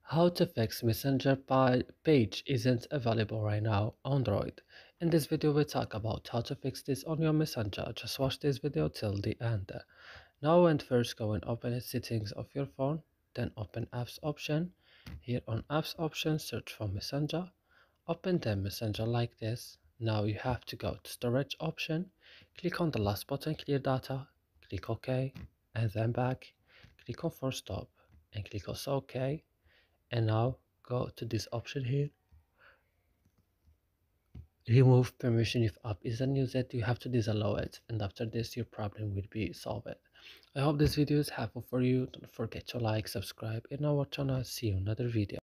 How to fix Messenger page isn't available right now on Android. In this video we talk about how to fix this on your Messenger. Just watch this video till the end. Now and first go and open the settings of your phone, then open apps option. Here on apps option search for Messenger. Open the Messenger like this. Now you have to go to storage option. Click on the last button, clear data. Click OK and then back. Click on force stop and click also OK. And now go to this option here. Remove permission if app isn't used. You have to disallow it, and after this your problem will be solved. I hope this video is helpful for you. Don't forget to like, subscribe, and our channel. See you in another video.